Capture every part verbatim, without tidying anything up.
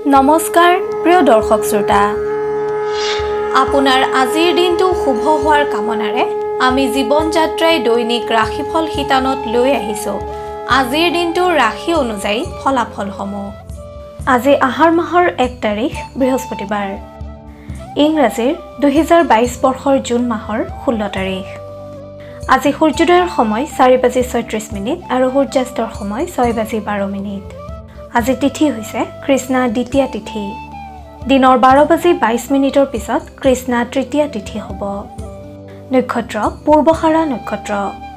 নমস্কাৰ প্ৰিয় দৰ্শক শ্ৰোতা আপোনাৰ আজিৰ দিনটো শুভ হোৱাৰ কামনাৰে আমি জীৱন যাত্ৰাই দৈনিক ৰাশি ফল শিতানত লৈ আহিছো আজিৰ দিনটো ৰাশি অনুযায়ী ফলাফলসমূহ আজি আহাৰ মাহৰ এক তাৰিখ বৃহস্পতিবাৰ ইংৰাজীৰ দুই হাজাৰ বাইশ বৰ্ষৰ জুন মাহৰ ষোল্ল তাৰিখ আজি সূৰ্যোদয়ৰ সময় চাৰি বাজি ছয়ত্ৰিশ মিনিট আৰু সূৰ্যাস্তৰ সময় ছয় বাজি বাৰ মিনিট আজি তিথি হৈছে কৃষ্ণা দ্বিতীয়া তিথি দিনৰ বাৰ বাজি বাইশ মিনিটৰ পিছত কৃষ্ণা তৃতীয়া তিথি হ'ব নক্ষত্ৰ পূৰ্বহাৰা নক্ষত্ৰ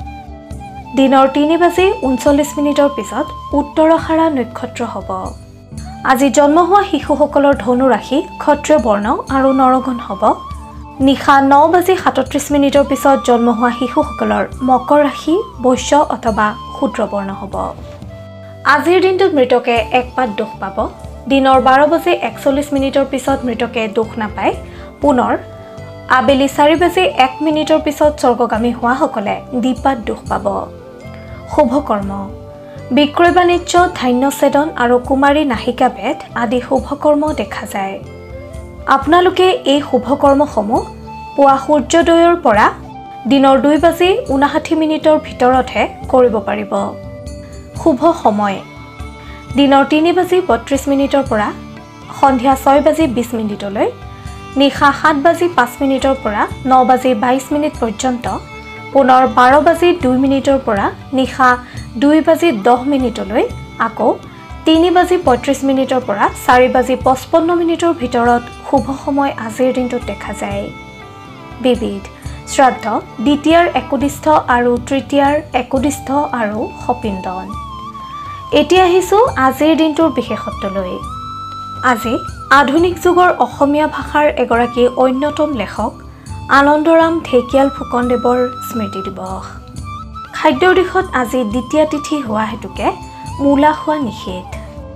দিনৰ তিনি বাজি ঊনচল্লিশ মিনিটৰ পিছত উত্তৰহাৰা নক্ষত্ৰ হ'ব আজি জন্ম হোৱা শিশুসকলৰ ধনু ৰাশি ক্ষত্ৰিয় বৰ্ণ আৰু নৰগণ হ'ব নিশা ন বাজি সাতত্ৰিশ মিনিটৰ পিছত জন্ম হোৱা শিশুসকলৰ মকৰ ৰাশি বৈশ্য অথবা শূদ্ৰ বৰ্ণ হ'ব আজিৰ দিনটোত মৃতকে এক পাত দুখ পাব দিনৰ বাৰ বাজি একচল্লিশ মিনিটৰ পিছত মৃতকে দুখ নাপায় পুনৰ আবেলি চাৰি বাজি এক মিনিটৰ পিছত স্বৰ্গগামী হোৱাসকলে দ্বিপাত দুখ পাব শুভ কৰ্ম বিক্ৰয় বাণিজ্য ধান্যছেদন আৰু কুমাৰী নাহিকা ভেদ আদি শুভ কৰ্ম দেখা যায় আপোনালোকে এই শুভ কৰ্মসমূহ পুৱা সূৰ্যোদয়ৰ পৰা দিনৰ দুই বাজি ঊনষাঠি মিনিটৰ ভিতৰতহে কৰিব পাৰিব শুভ সময় দিনৰ তিনি বাজি বত্ৰিশ মিনিটৰ পৰা সন্ধিয়া ছয় বাজি বিশ মিনিটলৈ নিশা সাত বাজি পাঁচ মিনিটৰ পৰা ন বাজি বাইশ মিনিট পৰ্যন্ত পুনৰ বাৰ বাজি দুই মিনিটৰ পৰা নিশা দুই বাজি দহ মিনিটলৈ আকৌ তিনি বাজি পঁয়ত্ৰিশ মিনিটৰ পৰা চাৰি বাজি পঁচপন্ন মিনিটৰ ভিতৰত শুভ সময় আজিৰ দিনটোত দেখা যায় বিবিধ শ্ৰাদ্ধ দ্বিতীয়াৰ একোদিষ্ঠ আৰু তৃতীয়াৰ একোদিষ্ঠ আৰু সপিণ্ডন এতিয়া আহিছো আজিৰ দিনটোৰ বিশেষত্বলৈ আজি আধুনিক যুগৰ অসমীয়া ভাষাৰ এগৰাকী অন্যতম লেখক আনন্দৰাম ঢেকিয়াল ফুকনদেৱৰ স্মৃতি দিৱস খাদ্যৰ দিশত আজি দ্বিতীয় তিথি হোৱা হেতুকে মূলা খোৱা নিষেধ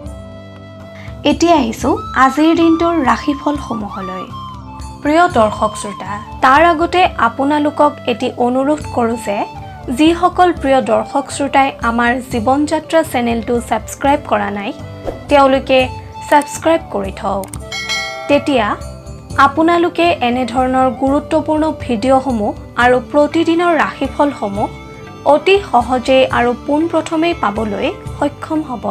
এতিয়া আহিছো আজিৰ দিনটোৰ ৰাশিফলসমূহলৈ প্ৰিয় দৰ্শক শ্ৰোতা তাৰ আগতে আপোনালোকক এটি অনুৰোধ কৰোঁ যে যিসকল প্ৰিয় দৰ্শক শ্ৰোতাই আমাৰ জীৱন যাত্ৰা চেনেলটো ছাবস্ক্ৰাইব কৰা নাই তেওঁলোকে ছাবস্ক্ৰাইব কৰি থওক তেতিয়া আপোনালোকে এনে ধৰণৰ গুৰুত্বপূৰ্ণ ভিডিঅ'সমূহ আৰু প্ৰতিদিনৰ ৰাশিফলসমূহ অতি সহজে আৰু পোনপ্ৰথমে পাবলৈ সক্ষম হ'ব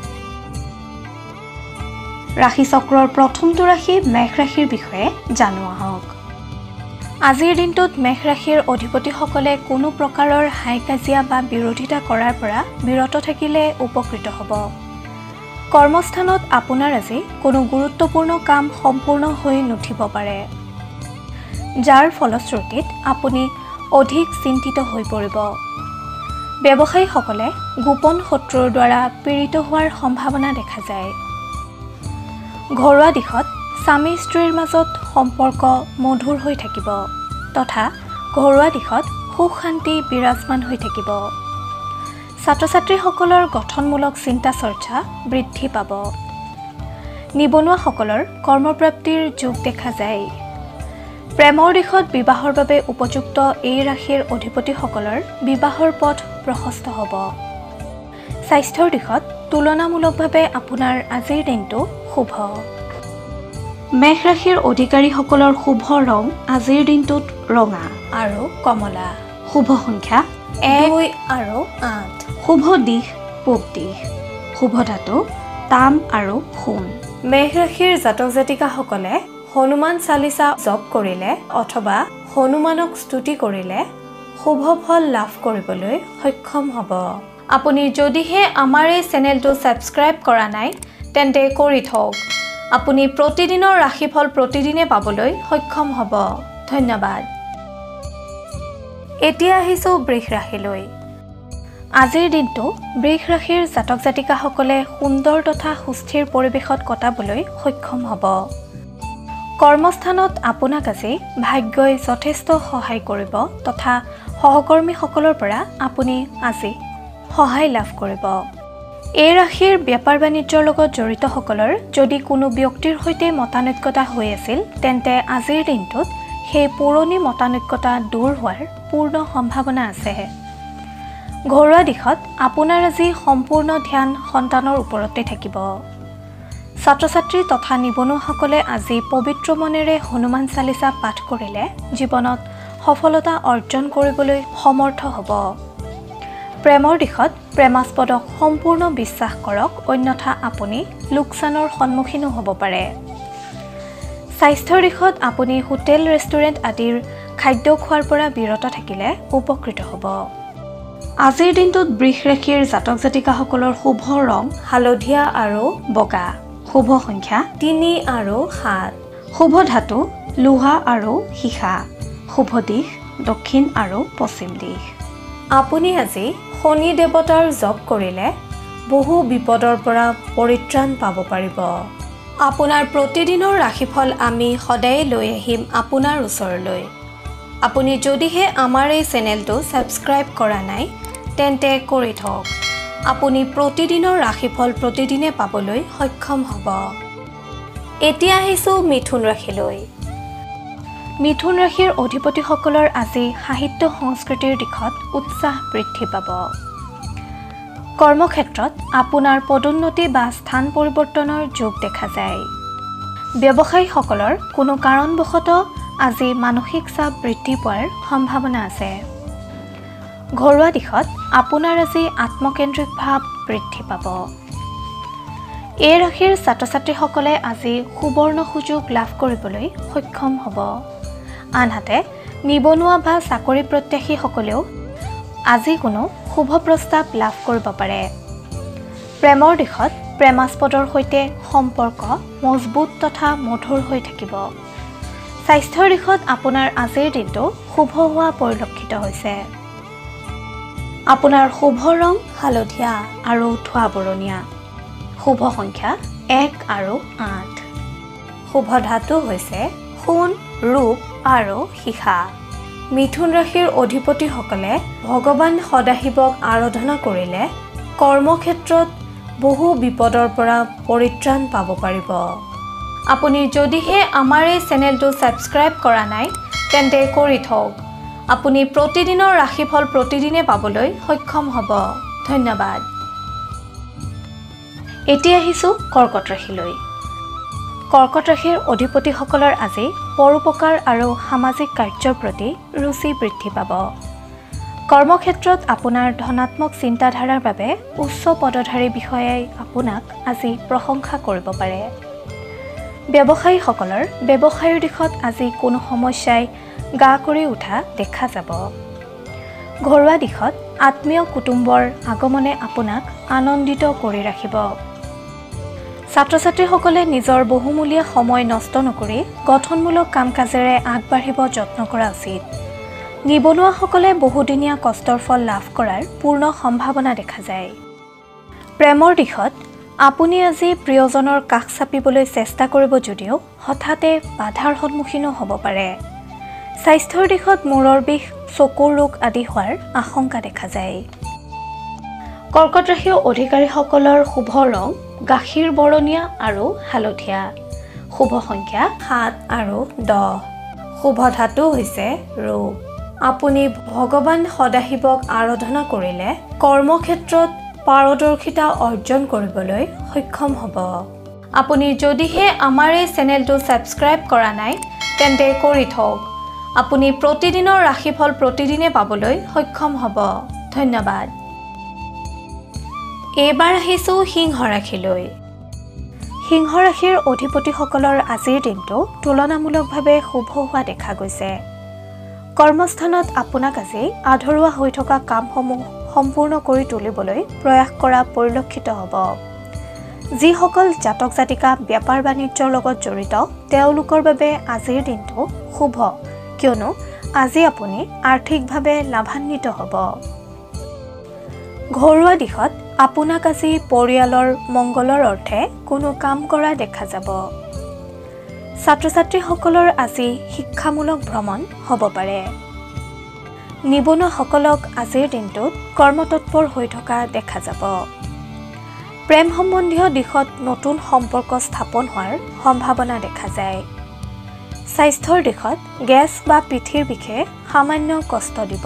ৰাশি চক্ৰৰ প্ৰথমটো ৰাশি মেষ ৰাশিৰ বিষয়ে জানো আহক আজিৰ দিনটোত মেষ ৰাশিৰ অধিপতিসকলে কোনো প্ৰকাৰৰ হাই কাজিয়া বা বিৰোধিতা কৰাৰ পৰা বিৰত থাকিলে উপকৃত হ'ব কৰ্মস্থানত আপোনাৰ আজি কোনো গুৰুত্বপূৰ্ণ কাম সম্পূৰ্ণ হৈ নুঠিব পাৰে যাৰ ফলশ্ৰুতিত আপুনি অধিক চিন্তিত হৈ পৰিব ব্যৱসায়ীসকলে গোপন শত্ৰুৰ দ্বাৰা পীড়িত হোৱাৰ সম্ভাৱনা দেখা যায় ঘৰুৱা দিশত স্বামী স্ত্ৰীৰ মাজত সম্পৰ্ক মধুৰ হৈ থাকিব তথা ঘৰুৱা দিশত সুখ শান্তি বিৰাজমান হৈ থাকিব ছাত্ৰ ছাত্ৰীসকলৰ গঠনমূলক চিন্তা চৰ্চা বৃদ্ধি পাব নিবনুৱাসকলৰ কৰ্মপ্ৰাপ্তিৰ যোগ দেখা যায় প্ৰেমৰ দিশত বিবাহৰ বাবে উপযুক্ত এই ৰাশিৰ অধিপতিসকলৰ বিবাহৰ পথ প্ৰশস্ত হ'ব স্বাস্থ্যৰ দিশত তুলনামূলকভাৱে আপোনাৰ আজিৰ দিনটো শুভ মেষ ৰাশিৰ অধিকাৰীসকলৰ শুভ ৰং আজিৰ দিনটোত ৰঙা আৰু কমলা শুভ সংখ্যা এক আৰু আঠ শুভ দিশ পূব দিশ শুভ ধাতু তাম আৰু সোণ মেষ ৰাশিৰ জাতক জাতিকাসকলে হনুমান চালিচা জপ কৰিলে অথবা হনুমানক স্তুতি কৰিলে শুভ ফল লাভ কৰিবলৈ সক্ষম হ'ব আপুনি যদিহে আমাৰ এই চেনেলটো ছাবস্ক্ৰাইব কৰা নাই তেন্তে কৰি থওক আপুনি প্ৰতিদিনৰ ৰাশিফল প্ৰতিদিনে পাবলৈ সক্ষম হ'ব ধন্যবাদ এতিয়া আহিছো বৃষ ৰাশিলৈ আজিৰ দিনটো বৃষ ৰাশিৰ জাতক জাতিকাসকলে সুন্দৰ তথা সুস্থিৰ পৰিৱেশত কটাবলৈ সক্ষম হ'ব কৰ্মস্থানত আপোনাক আজি ভাগ্যই যথেষ্ট সহায় কৰিব তথা সহকৰ্মীসকলৰ পৰা আপুনি আজি সহায় লাভ কৰিব এই ৰাশিৰ বেপাৰ বাণিজ্যৰ লগত জড়িতসকলৰ যদি কোনো ব্যক্তিৰ সৈতে মতানৈক্যতা হৈ আছিল তেন্তে আজিৰ দিনটোত সেই পুৰণি মতানৈক্যতা দূৰ হোৱাৰ পূৰ্ণ সম্ভাৱনা আছে ঘৰুৱা দিশত আপোনাৰ আজি সম্পূৰ্ণ ধ্যান সন্তানৰ ওপৰতে থাকিব ছাত্ৰ ছাত্ৰী তথা নিবনুৱাসকলে আজি পবিত্ৰ মনেৰে হনুমান চালিসা পাঠ কৰিলে জীৱনত সফলতা অৰ্জন কৰিবলৈ সমৰ্থ হ'ব। প্ৰেমৰ দিশত প্ৰেমাস্পদক সম্পূৰ্ণ বিশ্বাস কৰক, অন্যথা আপুনি লোকচানৰ সন্মুখীনো হ'ব পাৰে। স্বাস্থ্যৰ দিশত আপুনি হোটেল ৰেষ্টুৰেণ্ট আদিৰ খাদ্য খোৱাৰ পৰা বিৰত থাকিলে উপকৃত হ'ব। আজিৰ দিনটোত বৃষ ৰাশিৰ জাতক জাতিকাসকলৰ শুভ ৰং হালধীয়া আৰু বগা। শুভ সংখ্যা তিনি আৰু সাত। শুভ ধাতু লোহা আৰু সীসা। শুভ দিশ দক্ষিণ আৰু পশ্চিম দিশ। আপুনি আজি শনি দেৱতাৰ জপ কৰিলে বহু বিপদৰ পৰা পৰিত্ৰাণ পাব পাৰিব। আপোনাৰ প্ৰতিদিনৰ ৰাশিফল আমি সদায় লৈ আহিম আপোনাৰ ওচৰলৈ। আপুনি যদিহে আমাৰ এই চেনেলটো ছাবস্ক্ৰাইব কৰা নাই তেন্তে কৰি থওক। আপুনি প্ৰতিদিনৰ ৰাশিফল প্ৰতিদিনে পাবলৈ সক্ষম হ'ব। এতিয়া আহিছোঁ মিথুন ৰাশিলৈ। মিথুন ৰাশিৰ অধিপতিসকলৰ আজি সাহিত্য সংস্কৃতিৰ দিশত উৎসাহ বৃদ্ধি পাব। কৰ্মক্ষেত্ৰত আপোনাৰ পদোন্নতি বা স্থান পৰিৱৰ্তনৰ যোগ দেখা যায়। ব্যৱসায়ীসকলৰ কোনো কাৰণবশতঃ আজি মানসিক চাপ বৃদ্ধি পোৱাৰ সম্ভাৱনা আছে। ঘৰুৱা দিশত আপোনাৰ আজি আত্মকেন্দ্ৰিক ভাৱ বৃদ্ধি পাব। এই ৰাশিৰ ছাত্ৰ ছাত্ৰীসকলে আজি সুবৰ্ণ সুযোগ লাভ কৰিবলৈ সক্ষম হ'ব। আনহাতে নিবনুৱা বা চাকৰি প্ৰত্যাশীসকলেও আজি কোনো শুভ প্ৰস্তাৱ লাভ কৰিব পাৰে। প্ৰেমৰ দিশত প্ৰেমাস্পদৰ সৈতে সম্পৰ্ক মজবুত তথা মধুৰ হৈ থাকিব। স্বাস্থ্যৰ দিশত আপোনাৰ আজিৰ দিনটো শুভ হোৱা পৰিলক্ষিত হৈছে। আপোনাৰ শুভ ৰং হালধীয়া আৰু ধোঁৱা বৰণীয়া। শুভ সংখ্যা এক আৰু আঠ। শুভ ধাতু হৈছে সোণ, ৰূপ আৰু সীসা। মিথুন ৰাশিৰ অধিপতিসকলে ভগৱান সদাশিৱক আৰাধনা কৰিলে কৰ্মক্ষেত্ৰত বহু বিপদৰ পৰা পৰিত্ৰাণ পাব পাৰিব। আপুনি যদিহে আমাৰ এই চেনেলটো ছাবস্ক্ৰাইব কৰা নাই তেন্তে কৰি থওক। আপুনি প্ৰতিদিনৰ ৰাশিফল প্ৰতিদিনে পাবলৈ সক্ষম হ'ব। ধন্যবাদ। এতিয়া আহিছোঁ কৰ্কট ৰাশিলৈ। কৰ্কট ৰাশিৰ অধিপতিসকলৰ আজি পৰোপকাৰ আৰু সামাজিক কাৰ্যৰ প্ৰতি ৰুচি বৃদ্ধি পাব। কৰ্মক্ষেত্ৰত আপোনাৰ ধনাত্মক চিন্তাধাৰাৰ বাবে উচ্চ পদধাৰী বিষয়াই আপোনাক আজি প্ৰশংসা কৰিব পাৰে। ব্যৱসায়ীসকলৰ ব্যৱসায়ৰ দিশত আজি কোনো সমস্যাই গা কৰি উঠা দেখা যাব। ঘৰুৱা দিশত আত্মীয় কুটুম্বৰ আগমনে আপোনাক আনন্দিত কৰি ৰাখিব। ছাত্ৰ ছাত্ৰীসকলে নিজৰ বহুমূলীয়া সময় নষ্ট নকৰি গঠনমূলক কাম কাজেৰে আগবাঢ়িব যত্ন কৰা উচিত। নিবনুৱাসকলে বহুদিনীয়া কষ্টৰ ফল লাভ কৰাৰ পূৰ্ণ সম্ভাৱনা দেখা যায়। প্ৰেমৰ দিশত আপুনি আজি প্ৰিয়জনৰ কাষ চাপিবলৈ চেষ্টা কৰিব যদিও হঠাতে বাধাৰ সন্মুখীনো হ'ব পাৰে। স্বাস্থ্যৰ দিশত মূৰৰ বিষ, চকুৰ ৰোগ আদি হোৱাৰ আশংকা দেখা যায়। কৰ্কট ৰাশিৰ অধিকাৰীসকলৰ শুভ ৰং গাখীৰ বৰণীয়া আৰু হালধীয়া। শুভ সংখ্যা সাত আৰু দহ। শুভ ধাতু হৈছে ৰূপ। আপুনি ভগৱান সদাশিৱক আৰাধনা কৰিলে কৰ্মক্ষেত্ৰত পাৰদৰ্শিতা অৰ্জন কৰিবলৈ সক্ষম হ'ব। আপুনি যদিহে আমাৰ এই চেনেলটো ছাবস্ক্ৰাইব কৰা নাই তেন্তে কৰি থওক। আপুনি প্ৰতিদিনৰ ৰাশিফল প্ৰতিদিনে পাবলৈ সক্ষম হ'ব। ধন্যবাদ। এইবাৰ আহিছোঁ সিংহ ৰাশিলৈ। সিংহ ৰাশিৰ অধিপতিসকলৰ আজিৰ দিনটো তুলনামূলকভাৱে শুভ হোৱা দেখা গৈছে। কৰ্মস্থানত আপোনাক আজি আধৰুৱা হৈ থকা কামসমূহ সম্পূৰ্ণ কৰি তুলিবলৈ প্ৰয়াস কৰা পৰিলক্ষিত হ'ব। যিসকল জাতক জাতিকা বেপাৰ বাণিজ্যৰ লগত জড়িত তেওঁলোকৰ বাবে আজিৰ দিনটো শুভ, কিয়নো আজি আপুনি আৰ্থিকভাৱে লাভান্বিত হ'ব। ঘৰুৱা দিশত আপোনাক আজি পৰিয়ালৰ মংগলৰ অৰ্থে কোনো কাম কৰা দেখা যাব। ছাত্ৰ ছাত্ৰীসকলৰ আজি শিক্ষামূলক ভ্ৰমণ হ'ব পাৰে। নিবনুৱাসকলক আজিৰ দিনটোত কৰ্মতৎপৰ হৈ থকা দেখা যাব। প্ৰেম সম্বন্ধীয় দিশত নতুন সম্পৰ্ক স্থাপন হোৱাৰ সম্ভাৱনা দেখা যায়। স্বাস্থ্যৰ দিশত গেছ বা পিঠিৰ বিষে সামান্য কষ্ট দিব।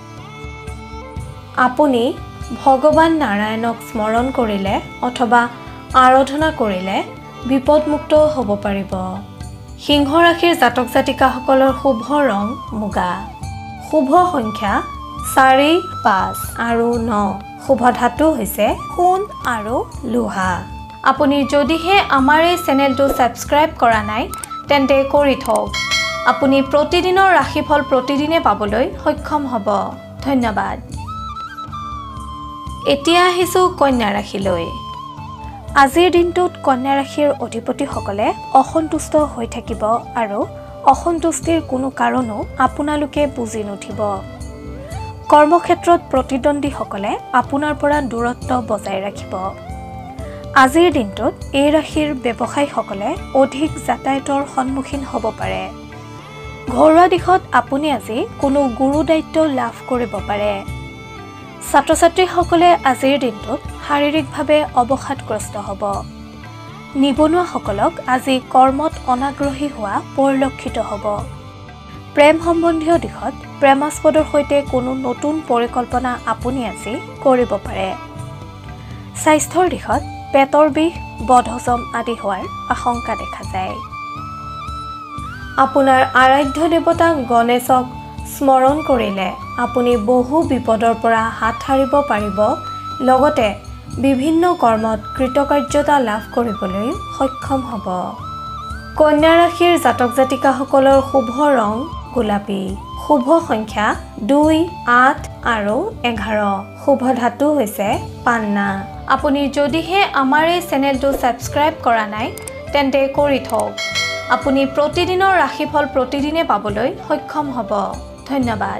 আপুনি ভগৱান নাৰায়ণক স্মৰণ কৰিলে অথবা আৰাধনা কৰিলে বিপদমুক্ত হ'ব পাৰিব। সিংহ ৰাশিৰ জাতক জাতিকাসকলৰ শুভ ৰং মুগা। শুভ সংখ্যা চাৰি পাঁচ আৰু ন। শুভ ধাতু হৈছে সোণ আৰু লোহা। আপুনি যদিহে আমাৰ এই চেনেলটো ছাবস্ক্ৰাইব কৰা নাই তেন্তে কৰি থওক। আপুনি প্ৰতিদিনৰ ৰাশিফল প্ৰতিদিনে পাবলৈ সক্ষম হ'ব। ধন্যবাদ। এতিয়া আহিছোঁ কন্যা ৰাশিলৈ। আজিৰ দিনটোত কন্যা ৰাশিৰ অধিপতিসকলে অসন্তুষ্ট হৈ থাকিব আৰু অসন্তুষ্টিৰ কোনো কাৰণো আপোনালোকে বুজি নুঠিব। কৰ্মক্ষেত্ৰত প্ৰতিদ্বন্দ্বীসকলে আপোনাৰ পৰা দূৰত্ব বজাই ৰাখিব। আজিৰ দিনটোত এই ৰাশিৰ ব্যৱসায়ীসকলে অধিক যাতায়াতৰ সন্মুখীন হ'ব পাৰে। ঘৰুৱা দিশত আপুনি আজি কোনো গুৰু দায়িত্ব লাভ কৰিব পাৰে। ছাত্ৰ ছাত্ৰীসকলে আজিৰ দিনটোত শাৰীৰিকভাৱে অৱসাদগ্ৰস্ত হ'ব। নিবনুৱাসকলক আজি কৰ্মত অনাগ্ৰহী হোৱা পৰিলক্ষিত হ'ব। প্ৰেম সম্বন্ধীয় দিশত প্ৰেমাস্পদৰ সৈতে কোনো নতুন পৰিকল্পনা আপুনি আজি কৰিব পাৰে। স্বাস্থ্যৰ দিশত পেটৰ বিষ, বদহজম আদি হোৱাৰ আশংকা দেখা যায়। আপোনাৰ আৰাধ্য দেৱতা গণেশক স্মৰণ কৰিলে আপুনি বহু বিপদৰ পৰা হাত সাৰিব পাৰিব। লগতে বিভিন্ন কৰ্মত কৃতকাৰ্যতা লাভ কৰিবলৈ সক্ষম হ'ব। কন্যা ৰাশিৰ জাতক জাতিকাসকলৰ শুভ ৰং গোলাপী। শুভ সংখ্যা দুই আঠ আৰু এঘাৰ। শুভ ধাতু হৈছে পান্না। আপুনি যদিহে আমাৰ এই চেনেলটো ছাবস্ক্ৰাইব কৰা নাই তেন্তে কৰি থওক। আপুনি প্ৰতিদিনৰ ৰাশিফল প্ৰতিদিনে পাবলৈ সক্ষম হ'ব। ধন্যবাদ।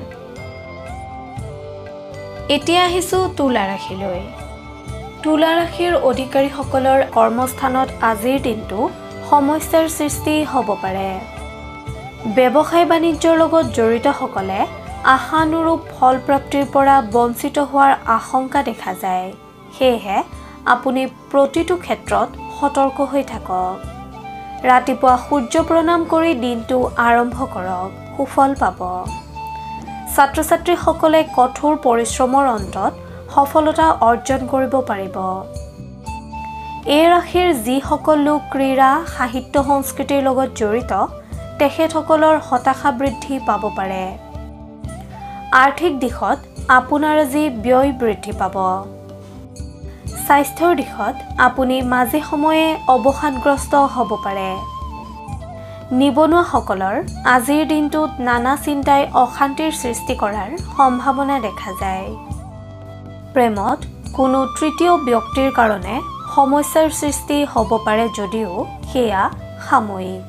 এতিয়া আহিছোঁ তুলা ৰাশিলৈ। তুলা ৰাশিৰ অধিকাৰীসকলৰ কৰ্মস্থানত আজিৰ দিনটো সমস্যাৰ সৃষ্টি হ'ব পাৰে। ব্যৱসায় বাণিজ্যৰ লগত জড়িতসকলে আশানুৰূপ ফলপ্ৰাপ্তিৰ পৰা বঞ্চিত হোৱাৰ আশংকা দেখা যায়। সেয়েহে আপুনি প্ৰতিটো ক্ষেত্ৰত সতৰ্ক হৈ থাকক। ৰাতিপুৱা সূৰ্য প্ৰণাম কৰি দিনটো আৰম্ভ কৰক, সুফল পাব। ছাত্ৰ ছাত্ৰীসকলে কঠোৰ পৰিশ্ৰমৰ অন্তত সফলতা অৰ্জন কৰিব পাৰিব। এই ৰাশিৰ যিসকল লোক ক্ৰীড়া, সাহিত্য সংস্কৃতিৰ লগত জড়িত তেখেতসকলৰ হতাশা বৃদ্ধি পাব পাৰে। আৰ্থিক দিশত আপোনাৰ আজি ব্যয় বৃদ্ধি পাব। স্বাস্থ্যৰ দিশত আপুনি মাজে সময়ে অৱসাদগ্ৰস্ত হ'ব পাৰে। নিবনুৱাসকলৰ আজিৰ দিনটোত নানা চিন্তাই অশান্তিৰ সৃষ্টি কৰাৰ সম্ভাৱনা দেখা যায়। প্ৰেমত কোনো তৃতীয় ব্যক্তিৰ কাৰণে সমস্যাৰ সৃষ্টি হ'ব পাৰে যদিও সেয়া সাময়িক।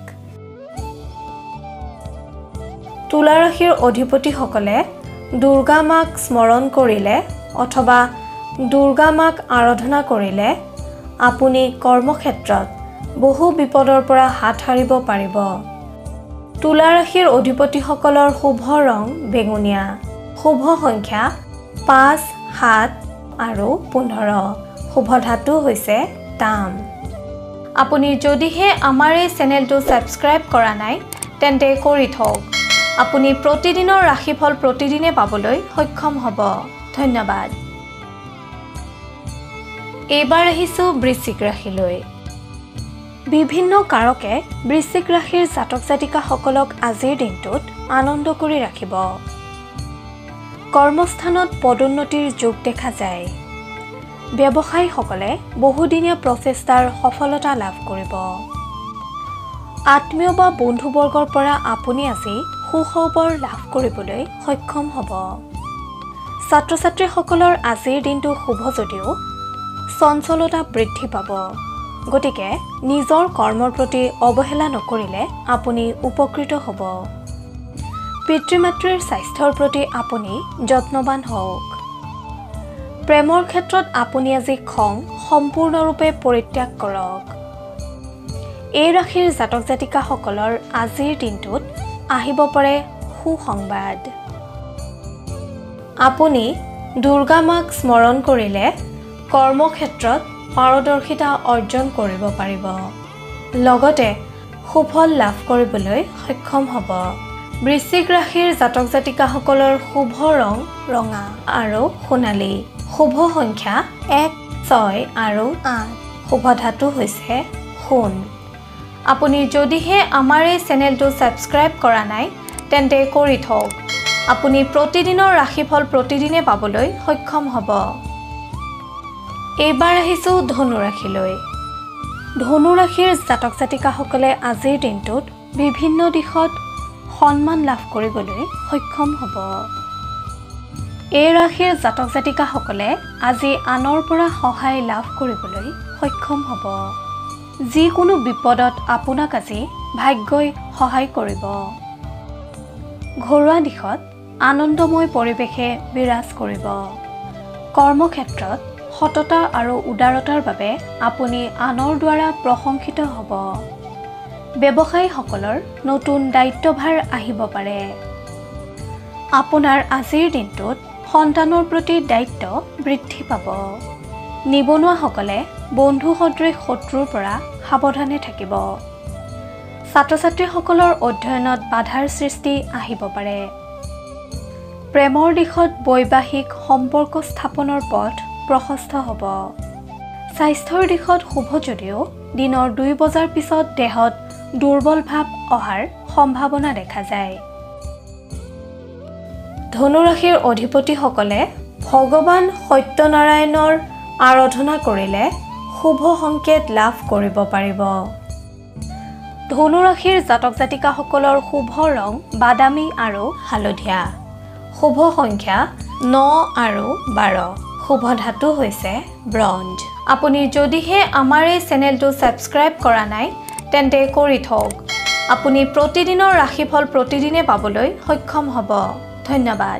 তুলা ৰাশিৰ অধিপতিসকলে দুৰ্গা মাক স্মৰণ কৰিলে অথবা দুৰ্গা মাক আৰাধনা কৰিলে আপুনি কৰ্মক্ষেত্ৰত বহু বিপদৰ পৰা হাত সাৰিব পাৰিব। তুলা ৰাশিৰ অধিপতিসকলৰ শুভ ৰং বেঙুনীয়া। শুভ সংখ্যা পাঁচ সাত আৰু পোন্ধৰ। শুভ ধাতু হৈছে তাম। আপুনি যদিহে আমাৰ এই চেনেলটো ছাবস্ক্ৰাইব কৰা নাই তেন্তে কৰি থওক। আপুনি প্ৰতিদিনৰ ৰাশিফল প্ৰতিদিনে পাবলৈ সক্ষম হ'ব। ধন্যবাদ। এইবাৰ আহিছোঁ বৃশ্চিক ৰাশিলৈ। বিভিন্ন কাৰকে বৃশ্চিক ৰাশিৰ জাতক জাতিকাসকলক আজিৰ দিনটোত আনন্দ কৰি ৰাখিব। কৰ্মস্থানত পদোন্নতিৰ যোগ দেখা যায়। ব্যৱসায়ীসকলে বহুদিনীয়া প্ৰচেষ্টাৰ সফলতা লাভ কৰিব। আত্মীয় বা বন্ধুবৰ্গৰ পৰা আপুনি আজি সুখবৰ লাভ কৰিবলৈ সক্ষম হ'ব। ছাত্ৰ ছাত্ৰীসকলৰ আজিৰ দিনটো শুভ যদিও চঞ্চলতা বৃদ্ধি পাব। গতিকে নিজৰ কৰ্মৰ প্ৰতি অৱহেলা নকৰিলে আপুনি উপকৃত হ'ব। পিতৃ মাতৃৰ স্বাস্থ্যৰ প্ৰতি আপুনি যত্নৱান হওক। প্ৰেমৰ ক্ষেত্ৰত আপুনি আজি খং সম্পূৰ্ণৰূপে পৰিত্যাগ কৰক। এই ৰাশিৰ জাতক জাতিকাসকলৰ আজিৰ দিনটোত আহিব পাৰে সুসংবাদ। আপুনি দুৰ্গা মাক স্মৰণ কৰিলে কৰ্মক্ষেত্ৰত পাৰদৰ্শিতা অৰ্জন কৰিব পাৰিব। লগতে সুফল লাভ কৰিবলৈ সক্ষম হ'ব। বৃশ্চিক ৰাশিৰ জাতক জাতিকাসকলৰ শুভ ৰং ৰঙা আৰু সোণালী। শুভ সংখ্যা এক ছয় আৰু আঠ। শুভ ধাতু হৈছে দেখুন আপুনি যদিহে আমাৰ এই চেনেলটো সাবস্ক্ৰাইব কৰা নাই তেন্তে কৰি থওক আপুনি প্ৰতিদিনৰ ৰাশিফল প্ৰতিদিনে পাবলৈ সক্ষম হ'ব এইবাৰ আহিছো ধনু ৰাশিলৈ ধনু ৰাশিৰ জাতক জাতিকাসকলে আজিৰ দিনটোত বিভিন্ন দিশত সন্মান লাভ কৰিবলৈ সক্ষম হ'ব এই ৰাশিৰ জাতক জাতিকাসকলে আজি আনৰ পৰা সহায় লাভ কৰিবলৈ সক্ষম হ'ব যিকোনো বিপদত আপোনাক আজি ভাগ্যই সহায় কৰিব ঘৰুৱা দিশত আনন্দময় পৰিৱেশে বিৰাজ কৰিব কৰ্মক্ষেত্ৰত সততা আৰু উদাৰতাৰ বাবে আপুনি আনৰ দ্বাৰা প্ৰশংসিত হ'ব ব্যৱসায়ীসকলৰ নতুন দায়িত্বভাৰ আহিব পাৰে আপোনাৰ আজিৰ দিনটোত সন্তানৰ প্ৰতি দায়িত্ব বৃদ্ধি পাব নিবনুৱাসকলে বন্ধু সদৃশ শত্ৰুৰ পৰা সাৱধানে থাকিব ছাত্ৰ ছাত্ৰীসকলৰ অধ্যয়নত বাধাৰ সৃষ্টি আহিব পাৰে প্ৰেমৰ দিশত বৈবাহিক সম্পৰ্ক স্থাপনৰ পথ প্ৰশস্ত হ'ব স্বাস্থ্যৰ দিশত শুভ যদিও দিনৰ দুই বজাৰ পিছত দেহত দুৰ্বল ভাৱ অহাৰ সম্ভাৱনা দেখা যায় ধনু ৰাশিৰ অধিপতিসকলে ভগৱান সত্যনাৰায়ণৰ আৰাধনা কৰিলে শুভ সংকেত লাভ কৰিব পাৰিব ধনু ৰাশিৰ জাতক জাতিকাসকলৰ শুভ ৰং বাদামী আৰু হালধীয়া শুভ সংখ্যা ন আৰু বাৰ শুভ ধাতু হৈছে ব্ৰঞ্জ আপুনি যদিহে আমাৰ এই চেনেলটো সাবস্ক্ৰাইব কৰা নাই তেন্তে কৰি থওক আপুনি প্ৰতিদিনৰ ৰাশিফল প্ৰতিদিনে পাবলৈ সক্ষম হ'ব ধন্যবাদ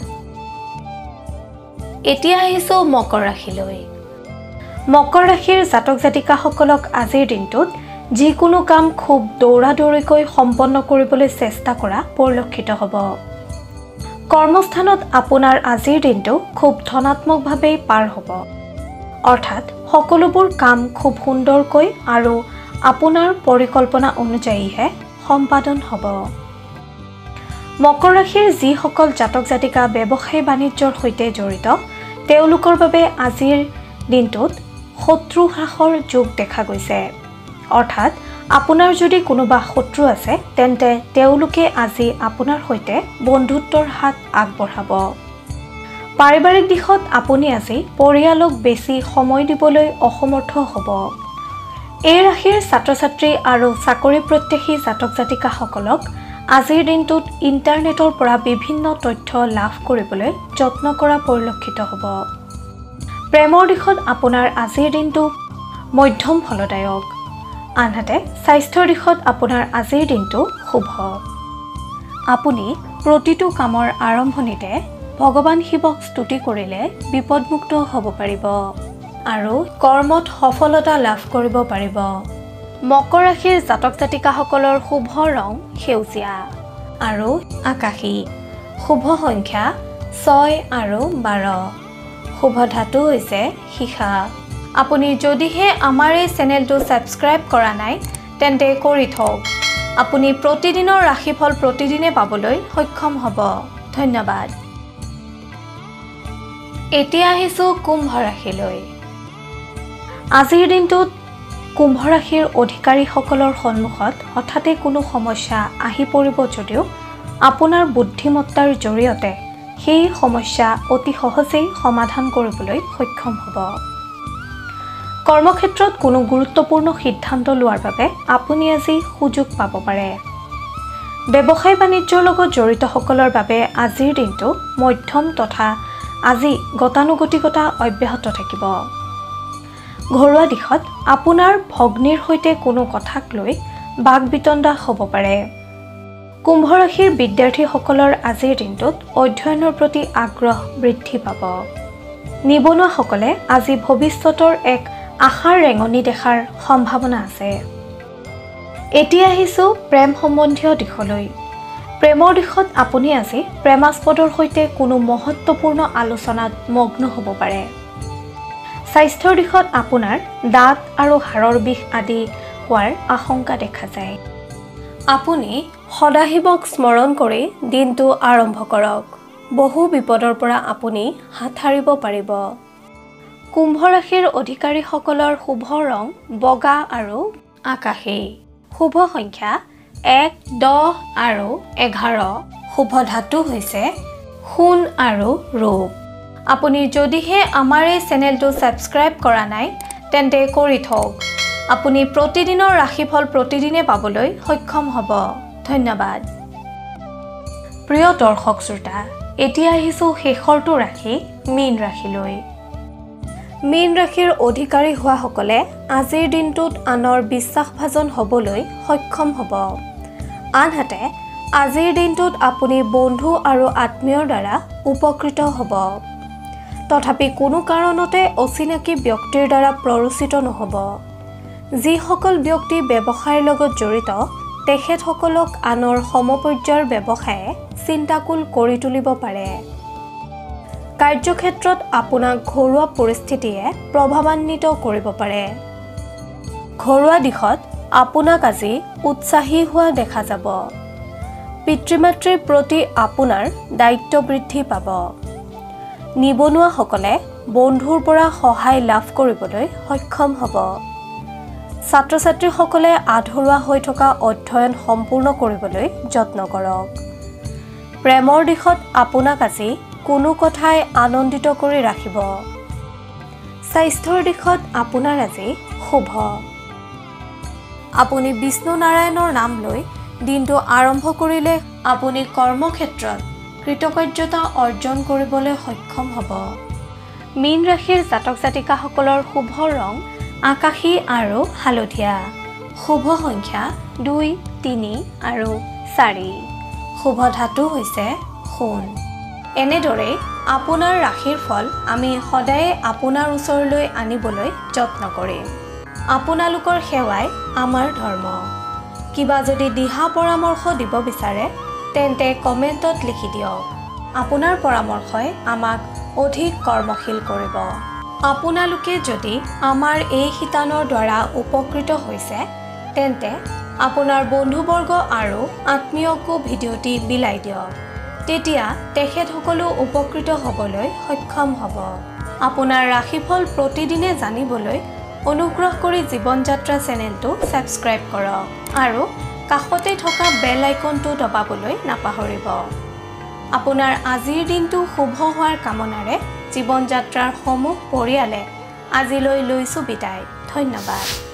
এতিয়া আহিছো মকৰ ৰাশিলৈ মকৰ ৰাশিৰ জাতক জাতিকাসকলক আজিৰ দিনটোত যিকোনো কাম খুব দৌৰাদৌৰিকৈ সম্পন্ন কৰিবলৈ চেষ্টা কৰা পৰিলক্ষিত হ'ব কৰ্মস্থানত আপোনাৰ আজিৰ দিনটো খুব ধনাত্মকভাৱে পাৰ হ'ব অৰ্থাৎ সকলোবোৰ কাম খুব সুন্দৰকৈ আৰু আপোনাৰ পৰিকল্পনা অনুযায়ীহে সম্পাদন হ'ব মকৰ ৰাশিৰ যিসকল জাতক জাতিকা ব্যৱসায় বাণিজ্যৰ সৈতে জড়িত তেওঁলোকৰ বাবে আজিৰ দিনটোত শত্ৰু হ্ৰাসৰ যোগ দেখা গৈছে অৰ্থাৎ আপোনাৰ যদি কোনোবা শত্ৰু আছে তেন্তে তেওঁলোকে আজি আপোনাৰ সৈতে বন্ধুত্বৰ হাত আগবঢ়াব পাৰিবাৰিক দিশত আপুনি আজি পৰিয়ালক বেছি সময় দিবলৈ অসমৰ্থ হ'ব এই ৰাশিৰ ছাত্ৰ ছাত্ৰী আৰু চাকৰি প্ৰত্যাশী জাতক জাতিকাসকলক আজিৰ দিনটোত ইণ্টাৰনেটৰ পৰা বিভিন্ন তথ্য লাভ কৰিবলৈ যত্ন কৰা পৰিলক্ষিত হ'ব প্ৰেমৰ দিশত আপোনাৰ আজিৰ দিনটো মধ্যম ফলদায়ক আনহাতে স্বাস্থ্যৰ দিশত আপোনাৰ আজিৰ দিনটো শুভ আপুনি প্ৰতিটো কামৰ আৰম্ভণিতে ভগৱান শিৱক স্তুতি কৰিলে বিপদমুক্ত হ'ব পাৰিব আৰু কৰ্মত সফলতা লাভ কৰিব পাৰিব মকৰ ৰাশিৰ জাতক জাতিকাসকলৰ শুভ ৰং সেউজীয়া আৰু আকাশী শুভ সংখ্যা ছয় আৰু বাৰ শুভ ধাতু হৈছে সীসা আপুনি যদিহে আমাৰ এই চেনেলটো সাবস্ক্ৰাইব কৰা নাই তেন্তে কৰি থওক আপুনি প্ৰতিদিনৰ ৰাশিফল প্ৰতিদিনে পাবলৈ সক্ষম হ'ব ধন্যবাদ এতিয়া আহিছো কুম্ভ ৰাশিলৈ আজিৰ দিনটোত কুম্ভ ৰাশিৰ অধিকাৰীসকলৰ সন্মুখত হঠাতে কোনো সমস্যা আহি পৰিব যদিও আপোনাৰ বুদ্ধিমত্তাৰ জৰিয়তে সেই সমস্যা অতি সহজেই সমাধান কৰিবলৈ সক্ষম হ'ব কৰ্মক্ষেত্ৰত কোনো গুৰুত্বপূৰ্ণ সিদ্ধান্ত লোৱাৰ বাবে আপুনি আজি সুযোগ পাব পাৰে ব্যৱসায় বাণিজ্যৰ লগত জড়িতসকলৰ বাবে আজিৰ দিনটো মধ্যম তথা আজি গতানুগতিকতা অব্যাহত থাকিব ঘৰুৱা দিশত আপোনাৰ ভগ্নীৰ সৈতে কোনো কথাক লৈ বাক বিতণ্ডা হ'ব পাৰে কুম্ভ ৰাশিৰ বিদ্যাৰ্থীসকলৰ আজিৰ দিনটোত অধ্যয়নৰ প্ৰতি আগ্ৰহ বৃদ্ধি পাব নিবনুৱাসকলে আজি ভৱিষ্যতৰ এক আশাৰ ৰেঙনি দেখাৰ সম্ভাৱনা আছে এতিয়া আহিছো প্ৰেম সম্বন্ধীয় দিশলৈ প্ৰেমৰ দিশত আপুনি আজি প্ৰেমাস্পদৰ সৈতে কোনো মহত্বপূৰ্ণ আলোচনাত মগ্ন হ'ব পাৰে স্বাস্থ্যৰ দিশত আপোনাৰ দাঁত আৰু হাড়ৰ বিষ আদি হোৱাৰ আশংকা দেখা যায় আপুনি সদাশিৱক স্মৰণ কৰি দিনটো আৰম্ভ কৰক বহু বিপদৰ পৰা আপুনি হাত সাৰিব পাৰিব কুম্ভ ৰাশিৰ অধিকাৰীসকলৰ শুভ ৰং বগা আৰু আকাশী শুভ সংখ্যা এক দহ আৰু এঘাৰ শুভ ধাতু হৈছে সোণ আৰু ৰূপ আপুনি যদিহে আমাৰ এই চেনেলটো সাবস্ক্ৰাইব কৰা নাই তেন্তে কৰি থওক আপুনি প্ৰতিদিনৰ ৰাশিফল প্ৰতিদিনে পাবলৈ সক্ষম হ'ব ধন্যবাদ প্ৰিয় দৰ্শক শ্ৰোতা এতিয়া আহিছো শেষৰটো ৰাশি মীন ৰাশিলৈ মীন ৰাশিৰ অধিকাৰী হোৱা সকলে আজিৰ দিনটোত আনৰ বিশ্বাসভাজন হ'বলৈ সক্ষম হ'ব আনহাতে আজিৰ দিনটোত আপুনি বন্ধু আৰু আত্মীয়ৰ দ্বাৰা উপকৃত হ'ব তথাপি কোনো কাৰণতে অচিনাকি ব্যক্তিৰ দ্বাৰা প্ৰৰোচিত নহ'ব যিসকল ব্যক্তি ব্যৱসায়ৰ লগত জড়িত তেখেতসকলক আনৰ সমপৰ্যায়ৰ ব্যৱসায়ে চিন্তাকুল কৰি তুলিব পাৰে কাৰ্যক্ষেত্ৰত আপোনাক ঘৰুৱা পৰিস্থিতিয়ে প্ৰভাৱান্বিত কৰিব পাৰে ঘৰুৱা দিশত আপোনাক আজি উৎসাহী হোৱা দেখা যাব পিতৃমাতৃৰ প্ৰতি আপোনাৰ দায়িত্ব বৃদ্ধি পাব নিবনুৱাসকলে বন্ধুৰ পৰা সহায় লাভ কৰিবলৈ সক্ষম হ'ব ছাত্ৰ ছাত্ৰীসকলে আধৰুৱা হৈ থকা অধ্যয়ন সম্পূৰ্ণ কৰিবলৈ যত্ন কৰক প্ৰেমৰ দিশত আপোনাক আজি কোনো কথাই আনন্দিত কৰি ৰাখিব স্বাস্থ্যৰ দিশত আপোনাৰ আজি শুভ আপুনি বিষ্ণু নাৰায়ণৰ নাম লৈ দিনটো আৰম্ভ কৰিলে আপুনি কৰ্মক্ষেত্ৰত কৃতকাৰ্যতা অৰ্জন কৰিবলৈ সক্ষম হ'ব মীন ৰাশিৰ জাতক জাতিকাসকলৰ শুভ ৰং আকাশী আৰু হালধীয়া শুভ সংখ্যা দুই তিনি আৰু চাৰি শুভ ধাতু হৈছে সোণ এনেদৰে আপোনাৰ ৰাশিৰ ফল আমি সদায় আপোনাৰ ওচৰলৈ আনিবলৈ যত্ন কৰিম আপোনালোকৰ সেৱাই আমাৰ ধৰ্ম কিবা যদি দিহা পৰামৰ্শ দিব বিচাৰে তেন্তে কমেণ্টত লিখি দিয়ক আপোনাৰ পৰামৰ্শই আমাক অধিক কৰ্মশীল কৰিব আপোনালোকে যদি আমাৰ এই শিতানৰ দ্বাৰা উপকৃত হৈছে তেন্তে আপোনাৰ বন্ধুবৰ্গ আৰু আত্মীয়কো ভিডিঅ'টি বিলাই দিয়ক তেতিয়া তেখেতসকলো উপকৃত হ'বলৈ সক্ষম হ'ব আপোনাৰ ৰাশিফল প্ৰতিদিনে জানিবলৈ অনুগ্ৰহ কৰি জীৱন যাত্ৰা চেনেলটো সাবস্ক্ৰাইব কৰক আৰু কাষতে থকা বেল আইকনটো দবাবলৈ নাপাহৰিব আপোনাৰ আজিৰ দিনটো শুভ হোৱাৰ কামনাৰে জীৱন যাত্ৰাৰ সমূহ পৰিয়ালে আজিলৈ লৈছো বিদায় ধন্যবাদ